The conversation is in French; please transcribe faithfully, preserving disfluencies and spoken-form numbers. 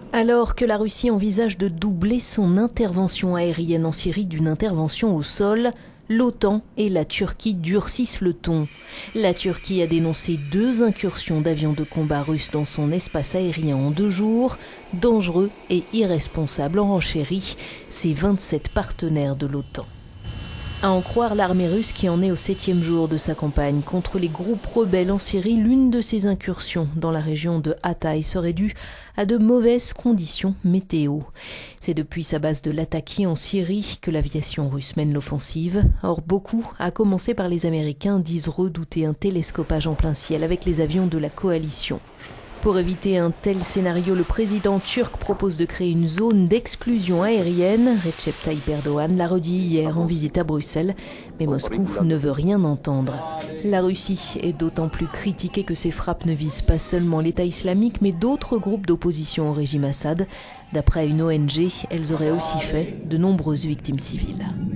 Alors que la Russie envisage de doubler son intervention aérienne en Syrie d'une intervention au sol, l'OTAN et la Turquie durcissent le ton. La Turquie a dénoncé deux incursions d'avions de combat russes dans son espace aérien en deux jours, dangereux et irresponsables, en renchérit ses vingt-sept partenaires de l'OTAN. À en croire l'armée russe qui en est au septième jour de sa campagne contre les groupes rebelles en Syrie, l'une de ces incursions dans la région de Hatay serait due à de mauvaises conditions météo. C'est depuis sa base de Latakie en Syrie que l'aviation russe mène l'offensive. Or beaucoup, à commencer par les Américains, disent redouter un télescopage en plein ciel avec les avions de la coalition. Pour éviter un tel scénario, le président turc propose de créer une zone d'exclusion aérienne. Recep Tayyip Erdogan l'a redit hier en visite à Bruxelles, mais Moscou ne veut rien entendre. La Russie est d'autant plus critiquée que ses frappes ne visent pas seulement l'État islamique, mais d'autres groupes d'opposition au régime Assad. D'après une O N G, elles auraient aussi fait de nombreuses victimes civiles.